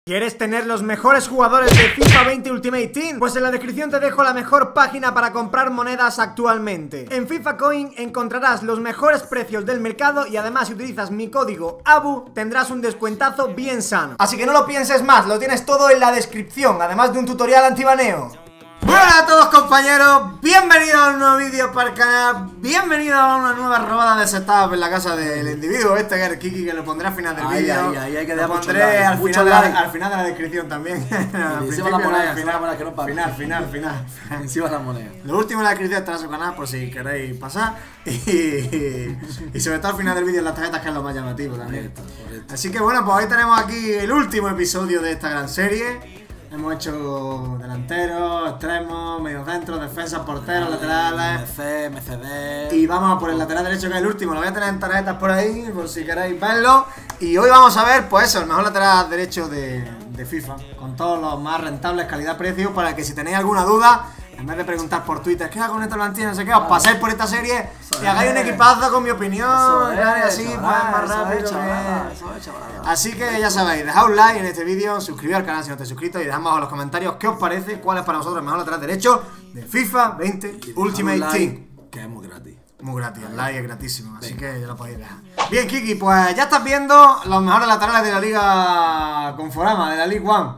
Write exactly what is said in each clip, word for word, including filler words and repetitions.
¿Quieres tener los mejores jugadores de FIFA veinte Ultimate Team? Pues en la descripción te dejo la mejor página para comprar monedas actualmente. En FIFA Coin encontrarás los mejores precios del mercado y además si utilizas mi código A B U tendrás un descuentazo bien sano. Así que no lo pienses más, lo tienes todo en la descripción, además de un tutorial antibaneo. Buenas a todos compañeros, bienvenidos a un nuevo vídeo para el canal, bienvenidos a una nueva robada de setup en la casa del individuo este que es el Kiki, que lo pondré al final del vídeo. Lo pondré al final, de la, al final de la descripción también. Encima la moneda, final, que no paga. final, final, final. Encima la moneda. Lo último en la descripción estará su canal por si queréis pasar. Y, y sobre todo al final del vídeo en las tarjetas, que es lo más llamativo también. Correcto, correcto. Así que bueno, pues hoy tenemos aquí el último episodio de esta gran serie. Hemos hecho delanteros, extremos, mediocentros, defensas, porteros, laterales. M C, M C D. Y vamos a por el lateral derecho, que es el último. Lo voy a tener en tarjetas por ahí, por si queréis verlo. Y hoy vamos a ver, pues eso, el mejor lateral derecho de, de FIFA. Con todos los más rentables, calidad-precio, para que si tenéis alguna duda, en vez de preguntar por Twitter, ¿qué hago con esta plantilla? No sé qué, os paséis por esta serie y hagáis un equipazo con mi opinión. Es, así, chaval, más rápido. Es, chaval, que... Así que ya sabéis, dejad un like en este vídeo, suscribid al canal si no estáis suscritos y dejad abajo en los comentarios qué os parece, cuál es para vosotros el mejor lateral derecho de FIFA veinte Ultimate like, Team. Que es muy gratis. Muy gratis, el like es gratísimo, así Venga. que ya lo podéis dejar. Bien, Kiki, pues ya estás viendo los mejores laterales de la Liga Conforama, de la League One.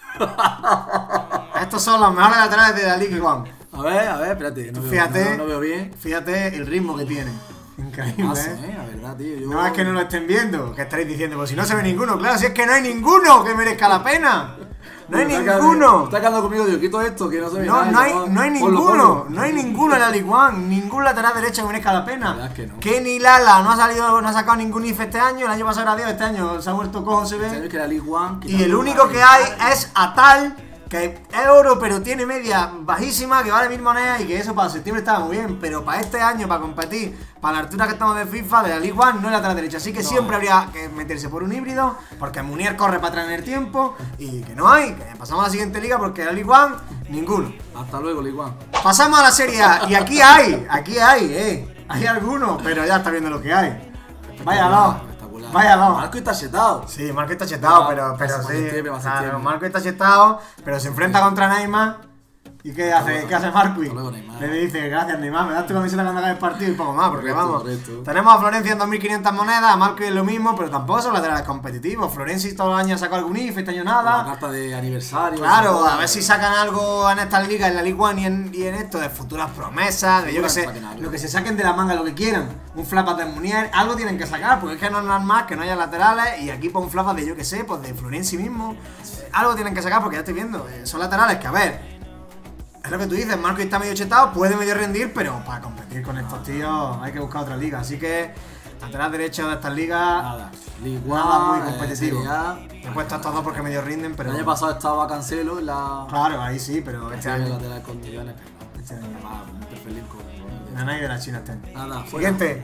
Estos son los mejores laterales de la League One. A ver, a ver, espérate. No fíjate, veo, no, no veo bien. Fíjate el ritmo que tiene. Increíble, Paso, ¿eh? ¿eh? La verdad, tío. Yo... No es que no lo estén viendo, que estaréis diciendo, pues si no se ve ninguno. Claro, si es que no hay ninguno que merezca la pena. No hay está ninguno. Quedando, está quedando conmigo, tío. Quito esto, que no se ve no, nada. No hay, no hay ninguno. Ponlo, ponlo. No hay ninguno en la League One. Ningún lateral derecho que merezca la pena. La que no. Kenny Lala no ha salido, no ha sacado ningún I F este año. El año pasado era Dios, este año se ha vuelto cojo, se ve. Que la League One, y el único que hay es Atal, que es oro, pero tiene media bajísima, que vale mil monedas y que eso para septiembre estaba muy bien. Pero para este año, para competir, para la altura que estamos de FIFA, de la League One, no es lateral derecho. Así que no, siempre habría que meterse por un híbrido, porque Munier corre para atrás en el tiempo. Y que no hay, que pasamos a la siguiente liga, porque la League One, ninguno. Hasta luego, League One. Pasamos a la Serie A, y aquí hay, aquí hay, eh. Hay algunos, pero ya está viendo lo que hay. Vaya dos. Vaya dos. Marco está chetado. Sí, Marco está chetado, pero, pero sí. Claro, Marco está chetado, pero se enfrenta contra Neymar. ¿Y qué hace? ¿Qué hace Marco? Le dice, gracias Neymar, me das tu camiseta cuando hagas el partido y poco más, porque correcto, vamos. Correcto. Tenemos a Florencia en dos mil quinientas monedas, a Marco es lo mismo, pero tampoco son laterales competitivos. Florencia todos los años sacó algún I F, este año nada. La carta de aniversario. Claro, a ver si sacan algo en esta liga, en la League One y en, y en esto, de futuras promesas, de yo que sé, lo que se saquen de la manga, lo que quieran. Un flapas de Munier, algo tienen que sacar, porque es que no es nada más que no haya laterales y aquí por un flapas de yo que sé, pues de Florencia mismo. Algo tienen que sacar porque ya estoy viendo, son laterales que a ver. Es lo que tú dices, Marco está medio chetado, puede medio rendir, pero para competir con estos tíos hay que buscar otra liga. Así que, lateral derecho de estas ligas, nada, nada muy competitivo. Eh, He puesto a estos dos porque medio rinden, pero... El año pasado estaba Cancelo en la... Claro, ahí sí, pero este año... lateral con millones, este año va un perfil con... Nanay de la China este año. Nada, siguiente.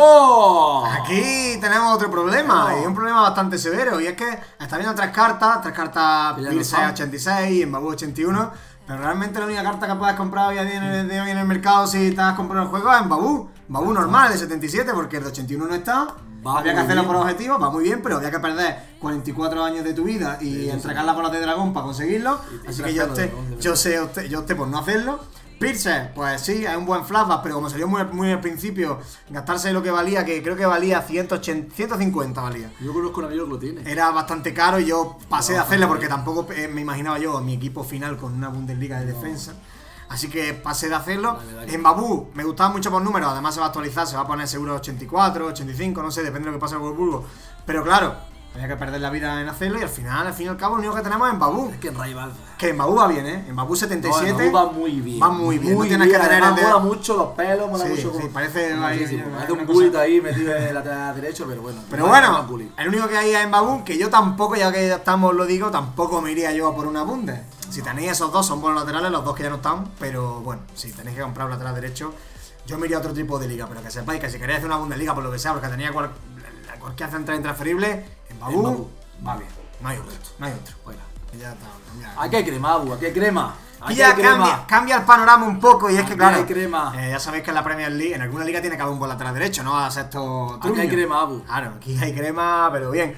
¡Ojo! Aquí tenemos otro problema, no. y un problema bastante severo, y es que está viendo tres cartas, tres cartas Pirce ochenta y seis y Mbappé ochenta y uno. Pero realmente la única carta que puedes comprar hoy en el, de hoy en el mercado si estás comprando el juego es Mbappé. Mbappé normal, de setenta y siete, porque el de ochenta y uno no está. Va había que hacerlo bien por objetivo, va muy bien, pero había que perder cuarenta y cuatro años de tu vida y sí, entregar las bolas de dragón para conseguirlo. Así que yo opté, yo sé, opté, yo opté por no hacerlo. Pirce, pues sí, es un buen flashback, pero como salió muy, muy al principio, gastarse lo que valía, que creo que valía ciento ochenta, ciento cincuenta valía. Yo conozco un amigo que lo tiene. Era bastante caro y yo pasé no, de hacerlo porque tampoco eh, me imaginaba yo mi equipo final con una Bundesliga de defensa. Así que pasé de hacerlo. En Mbappé me gustaba mucho por números, además se va a actualizar, se va a poner seguro ochenta y cuatro, ochenta y cinco, no sé, depende de lo que pase con el Wolfsburgo. Pero claro, había que perder la vida en hacerlo y al final, al fin y al cabo, lo único que tenemos es Mbappé. Es que en rival. Que Mbappé va bien, ¿eh? Mbappé setenta y siete. No, va muy bien. Va muy bien. Muy no tienes bien. que tener Además, el de... mola mucho los pelos, mola sí, mucho. Sí, como... parece ahí. Hace un bulito ahí metido en el lateral derecho, pero bueno. Pero bueno, el único que hay es Mbappé, que yo tampoco, ya que ya estamos, lo digo, tampoco me iría yo a por una Bundes. Si tenéis esos dos, son buenos laterales, los dos que ya no están, pero bueno, si tenéis que comprar un lateral derecho, yo me iría a otro tipo de liga, pero que sepáis que si queréis hacer una Bundesliga, por lo que sea, porque tenía cual, cualquier central intransferible, Mbappé va bien, no hay otro, no hay otro. Bueno, ya está, ya. Aquí hay crema, Abu, aquí hay crema. Aquí ya hay crema. Cambia, cambia el panorama un poco y es aquí que claro, hay crema. Eh, ya sabéis que en la Premier League, en alguna liga tiene que haber un buen lateral derecho, no a ser esto. Aquí hay crema, Abu. Claro, aquí hay crema, pero bien.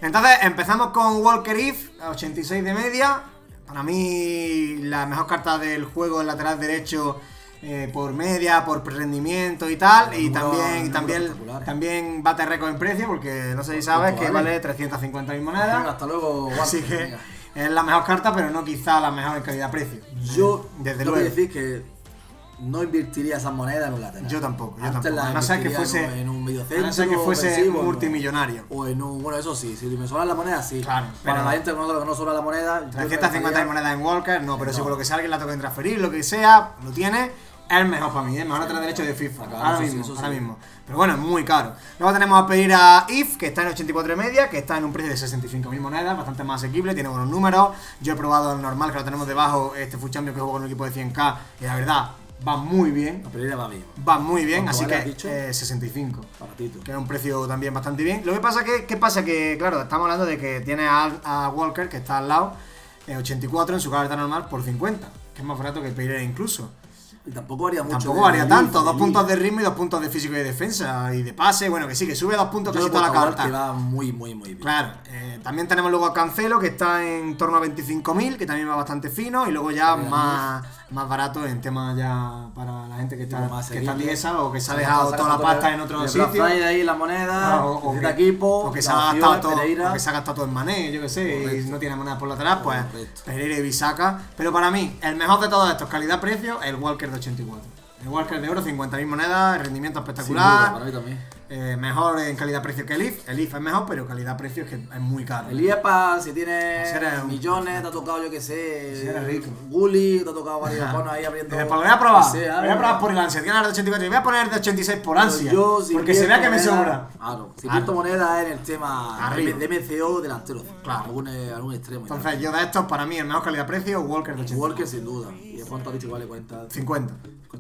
Entonces empezamos con Walker If, ochenta y seis de media. Para mí la mejor carta del juego, el lateral derecho, eh, por media, por rendimiento y tal. Pero y número, también, también, también bate récord en precio, porque no sé si sabes que vale, vale trescientas cincuenta mil monedas. Venga, hasta luego, Walker. Así que venga. Es la mejor carta, pero no quizá la mejor en calidad-precio. Yo, desde luego, decir que no invertiría esas monedas en un lateral. Yo tampoco, yo Antes tampoco. A no ser que fuese, en un mediocentro, a no ser que fuese multimillonario. O en un, bueno, eso sí, si me sobra la moneda, sí. Claro. Para la gente que no, que no sobra la moneda. trescientas cincuenta monedas en Walker, no, pero no. Seguro que si alguien la toca en transferir, lo que sea, lo tiene. Es el mejor para mí, es el mejor lateral derecho de FIFA. Claro, ahora mismo, sí, ahora sí. mismo. Pero bueno, es muy caro. Luego tenemos a pedir a If, que está en ochenta y cuatro y media, que está en un precio de sesenta y cinco mil monedas, bastante más asequible, tiene buenos números. Yo he probado el normal, que lo tenemos debajo, este Food Champion que juego con un equipo de cien K, y la verdad, va muy bien. La Pereira va bien. Va muy bien, así vale, que eh, sesenta y cinco. Baratito. Que es un precio también bastante bien. Lo que pasa que, ¿qué pasa? Que, claro, estamos hablando de que tiene a, a Walker, que está al lado, en ochenta y cuatro en su carta normal por cincuenta, que es más barato que el Pereira incluso. Y tampoco varía mucho. Tampoco varía tanto, dos puntos de ritmo y dos puntos de físico y de defensa y de pase. Bueno, que sí, que sube dos puntos casi toda la carta. Que va muy, muy, muy bien. Claro, eh, también tenemos luego a Cancelo, que está en torno a veinticinco mil, que también va bastante fino. Y luego ya más, más barato en temas ya para la gente que está, que está tiesa o que se ha dejado toda la pasta en otro sitio. Ahí la moneda, o, o, que, equipo, o que se ha gastado todo, o que se ha gastado todo en Mané, yo que sé, correcto. Y no tiene monedas por lateral, pues Pereira y Bisaca. Pero para mí, el mejor de todos estos, calidad-precio, el Walker de ochenta y cuatro. El Walker de oro, cincuenta mil monedas, rendimiento espectacular. Sí, para mí también. Eh, mejor en calidad-precio que el If. El If es mejor, pero calidad-precio es que es muy caro. El I E P A, si tiene si millones, te ha tocado, yo que sé. Si eres rico. Gulli, te ha tocado varios bonos ahí abriendo. Pues lo voy a probar. Sé, voy a probar por el ansia. Tiene la de ochenta y cuatro y voy a poner de ochenta y seis por ansia. Yo, si porque se vea que me sobra. Claro, si pierdo moneda en el tema arriba. de M C O delantero. Claro. Algún, algún extremo. Entonces, yo de estos, para mí, el mejor calidad-precio, Walker de ochenta y cuatro. Walker, sin duda. ¿Y de cuánto has dicho que vale? cuarenta. cincuenta.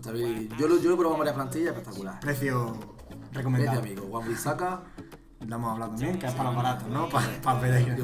Yo lo, yo lo he probado en varias plantillas, espectacular. Precio recomendado. Precio, amigo. Juan Bisaca. Lo hemos hablado también, que es para los baratos, ¿no? Para, para Pereira.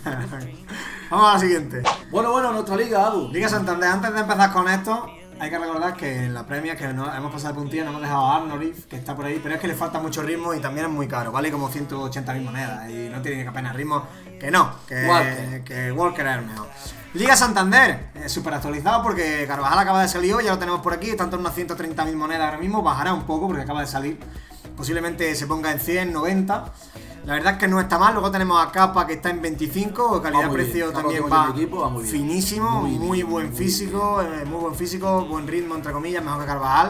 Vamos a la siguiente. Bueno, bueno, nuestra liga, Adu. Liga Santander. Antes de empezar con esto, hay que recordar que en la premia, que no, hemos pasado de puntilla, nos hemos dejado a Arnolif, que está por ahí, pero es que le falta mucho ritmo y también es muy caro. Vale como ciento ochenta mil monedas y no tiene ni apenas ritmo. Que no, que Walker, que Walker es el mejor. Liga Santander, eh, súper actualizado porque Carvajal acaba de salir hoy, ya lo tenemos por aquí, está en torno a ciento treinta mil monedas ahora mismo, bajará un poco porque acaba de salir. Posiblemente se ponga en cien, noventa. La verdad es que no está mal. Luego tenemos a Capa, que está en veinticinco. Calidad-precio también va, equipo, va finísimo. Muy, muy buen físico. Eh, muy buen físico. Buen ritmo, entre comillas. Mejor que Carvajal.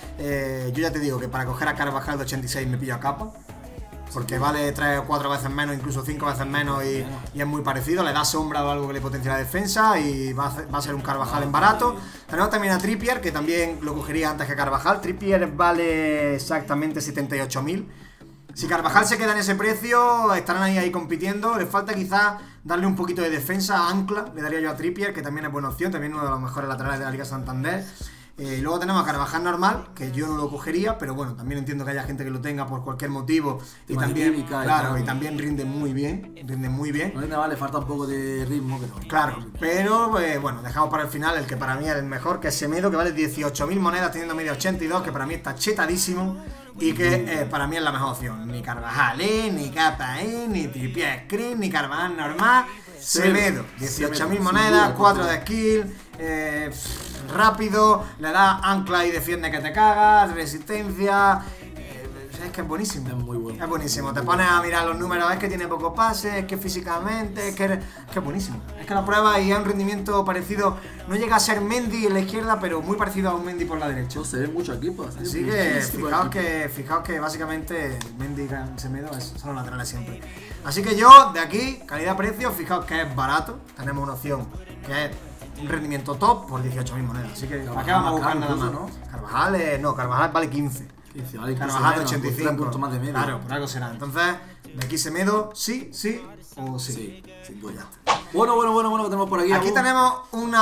Eh, yo ya te digo que para coger a Carvajal de ochenta y seis me pillo a Capa. Porque vale tres o cuatro veces menos, incluso cinco veces menos. Y, y es muy parecido. Le da sombra o algo que le potencia la defensa. Y va a, ser, va a ser un Carvajal en barato. Tenemos también a Trippier, que también lo cogería antes que Carvajal. Trippier vale exactamente setenta y ocho mil. Si Carvajal se queda en ese precio, estarán ahí, ahí compitiendo. Les falta quizás darle un poquito de defensa a Ancla. Le daría yo a Trippier, que también es buena opción. También uno de los mejores laterales de la Liga Santander. Eh, y luego tenemos a Carvajal normal, que yo no lo cogería, pero bueno, también entiendo que haya gente que lo tenga por cualquier motivo. Y también, química, claro, y, y también rinde muy bien. Rinde muy bien. No rinde mal, le falta un poco de ritmo. Pero... Claro, pero eh, bueno, dejamos para el final el que para mí es el mejor, que es Semedo, que vale dieciocho mil monedas, teniendo media ochenta y dos, que para mí está chetadísimo. Y que eh, para mí es la mejor opción. Ni Carvajal, eh, ni Capa, eh, ni Trippier Screen, ni Carvajal normal. Semedo, dieciocho mil monedas, cuatro de skill, eh, rápido, le da ancla y defiende que te cagas, resistencia. Eh, es que es buenísimo. Es muy bueno. Es buenísimo. Te pones a mirar los números, es que tiene pocos pases, es que físicamente, es que, es que es buenísimo. Es que la prueba y es un rendimiento parecido. No llega a ser Mendy en la izquierda, pero muy parecido a un Mendy por la derecha. No se ven muchos equipos. Así que fijaos que, fijaos que básicamente Mendy y Semedo son los laterales siempre. Así que yo, de aquí, calidad-precio, fijaos que es barato. Tenemos una opción que es un rendimiento top por dieciocho mil monedas. Así que, ¿para qué vamos a buscar nada más? ¿No? Carvajal, eh, no, Carvajal vale quince. quince vale, Carvajal de ochenta y cinco. Puntos más de medio. Claro, por algo será. Entonces, de aquí Semedo, sí, sí o sí. Sí, sin duda. Bueno, bueno, bueno, bueno, que tenemos por aquí. Aquí tenemos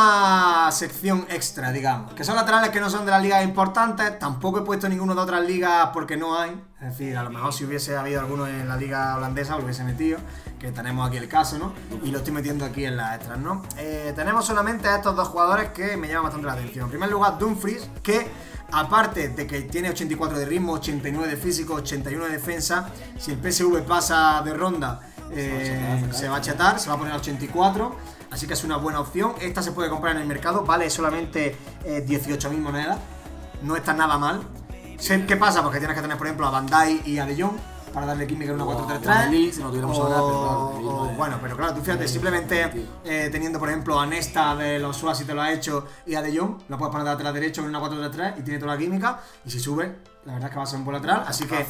una sección extra, digamos, que son laterales que no son de las ligas importantes. Tampoco he puesto ninguno de otras ligas porque no hay. Es decir, a lo mejor si hubiese habido alguno en la liga holandesa lo hubiese metido, que tenemos aquí el caso, ¿no? Y lo estoy metiendo aquí en las extras, ¿no? Eh, tenemos solamente a estos dos jugadores que me llaman bastante la atención. En primer lugar, Dumfries, que aparte de que tiene ochenta y cuatro de ritmo, ochenta y nueve de físico, ochenta y uno de defensa, si el P S V pasa de ronda, eh, se va a chetar, se va a poner a ochenta y cuatro. Así que es una buena opción. Esta se puede comprar en el mercado, vale solamente eh, dieciocho mil monedas. No está nada mal. ¿Qué pasa? Porque tienes que tener, por ejemplo, a Bandai y a De Jong para darle química en una cuatro tres tres. Si no tuviéramos o, ahora, pero claro, o, bueno, pero claro, tú fíjate, simplemente eh, teniendo, por ejemplo, a Nesta de los S U A, si te lo ha hecho, y a De Jong, lo puedes poner de lateral derecho en una cuatro tres tres y tiene toda la química. Y si sube, la verdad es que va a ser un buen lateral. Así que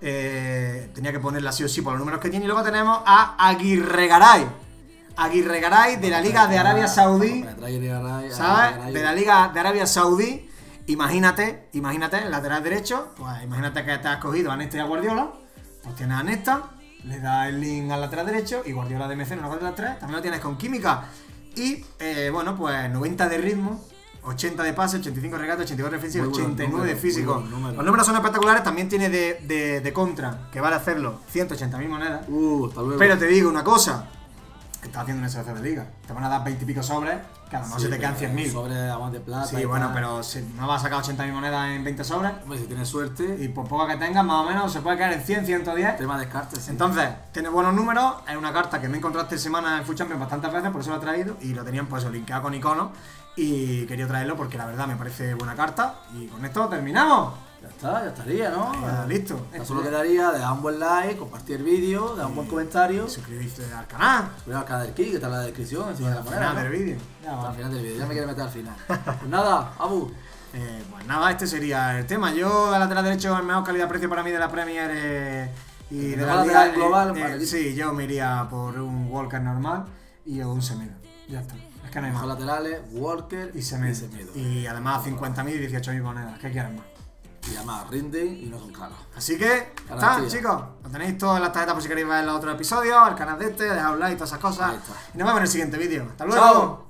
eh, tenía que ponerla sí o sí por los números que tiene. Y luego tenemos a Aguirre Garay. Aguirre Garay de la Liga de Arabia Saudí. ¿Sabes? De la Liga de Arabia Saudí. Imagínate, imagínate, el lateral derecho, pues imagínate que te has cogido a Nesta y a Guardiola, pues tienes a Nesta, le das el link al lateral derecho y Guardiola de M C en una cuatro tres tres, también lo tienes con química. Y, eh, bueno, pues noventa de ritmo, ochenta de pase, ochenta y cinco de regate, ochenta y cuatro de defensiva, ochenta y nueve de físico. Número. Los números son espectaculares, también tiene de, de, de contra, que vale hacerlo, ciento ochenta mil monedas. Uh, hasta luego. Pero te digo una cosa, que estás haciendo una S B C de liga, te van a dar veinte y pico sobres, que a lo mejor sí, se te quedan cien mil. Sobre de agua de plata. Sí, bueno, tal. Pero si no vas a sacar ochenta mil monedas en veinte sobres. Pues si tienes suerte. Y por poca que tengas, más o menos, se puede caer en cien, ciento diez. Tema de descartes, sí. Entonces, tiene buenos números. Es una carta que me he encontrado esta semana en Food Champions bastantes veces, por eso lo he traído. Y lo tenían pues linkeado con iconos. Y quería traerlo porque la verdad me parece buena carta. Y con esto terminamos. Ya está, ya estaría, ¿no? Ya, listo. Ya solo quedaría dejar un buen like, compartir el vídeo, dejar un buen comentario. Suscribirte al canal. Suscribirte al canal del Kik, que está en la descripción, encima de la moneda. Al final del vídeo. Al final del vídeo, ya me quiere meter al final. Pues nada, Abu. Eh, pues nada, este sería el tema. Yo, al lateral derecho, el mejor calidad-precio para mí de la Premier eh, y de la Liga global. Eh, eh, sí, yo me iría por un Walker normal y un Semedo. Ya está. Es que no hay más. Los laterales, Walker y Semedo. Y, y además cincuenta mil y dieciocho mil monedas. ¿Qué quieren más? Y además rinden y no son caros. Así que, está, chicos. Lo tenéis todo en las tarjetas por si queréis ver los otros episodios, el canal de este, dejad un like y todas esas cosas. Y nos vemos en el siguiente vídeo. Hasta luego. Chao.